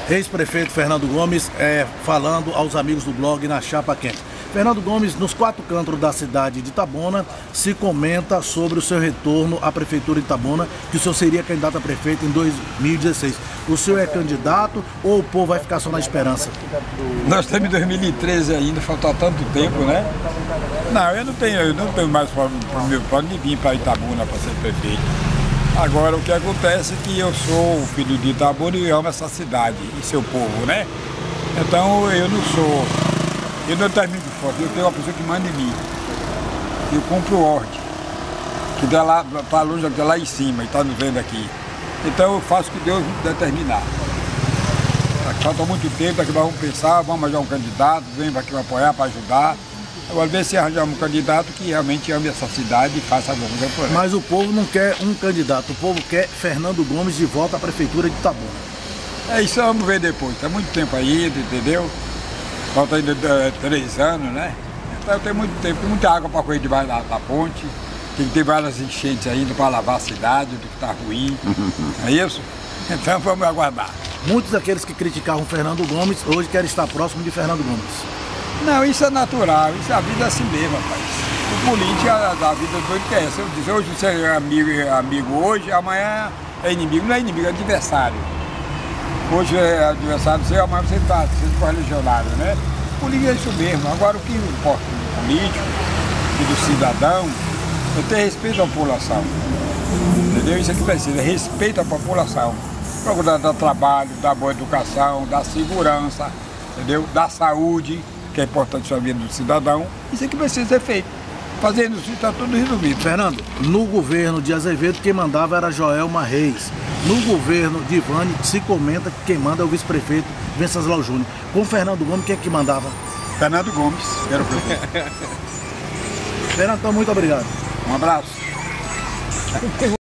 Ex-prefeito Fernando Gomes falando aos amigos do blog Na Chapa Quente. Fernando Gomes, nos 4 cantos da cidade de Itabuna, se comenta sobre o seu retorno à prefeitura de Itabuna, que o senhor seria candidato a prefeito em 2016. O senhor é candidato ou o povo vai ficar só na esperança? Nós estamos em 2013 ainda, falta tanto tempo, né? Não, eu não tenho mais plano de vir para Itabuna para ser prefeito. Agora, o que acontece é que eu sou filho de Itabuna e amo essa cidade e seu povo, né? Então, eu não termino de forte, eu tenho uma pessoa que manda em mim. Eu compro o ordem, que está longe, está lá em cima, e está nos vendo aqui. Então, eu faço o que Deus determinar. Falta muito tempo, daqui nós vamos pensar, vamos arranjar um candidato, vem aqui para apoiar, para ajudar. Agora, ver se arranjamos um candidato que realmente ame essa cidade e faça alguma coisa por ela. Mas o povo não quer um candidato, o povo quer Fernando Gomes de volta à prefeitura de Itabuna. É isso, vamos ver depois. Está muito tempo aí, entendeu? Falta ainda 3 anos, né? Então tem muito tempo, muita água para correr debaixo da ponte. Tem que ter várias enchentes ainda para lavar a cidade, do que está ruim. É isso? Então vamos aguardar. Muitos daqueles que criticavam Fernando Gomes hoje querem estar próximo de Fernando Gomes. Não, isso é natural, isso a vida é assim mesmo, rapaz. O político, a vida doida que é essa. Eu disse, hoje você é amigo hoje, amanhã é inimigo. Não é inimigo, é adversário. Hoje é adversário seu, amanhã você está sendo correligionário, né? O político é isso mesmo. Agora o que importa do político e do cidadão é ter respeito à população. Entendeu? Isso é que precisa, respeito à população. Procurar dar trabalho, dar boa educação, dar segurança, entendeu? Dar saúde, que é importante na vida do cidadão. Isso é que precisa ser feito. Fazendo isso, está tudo resolvido. Fernando, no governo de Azevedo, quem mandava era Joelma Reis. No governo de Ivane, se comenta que quem manda é o vice-prefeito Venceslau Júnior. Com Fernando Gomes, quem é que mandava? Fernando Gomes, era o prefeito. Fernando, então, muito obrigado. Um abraço.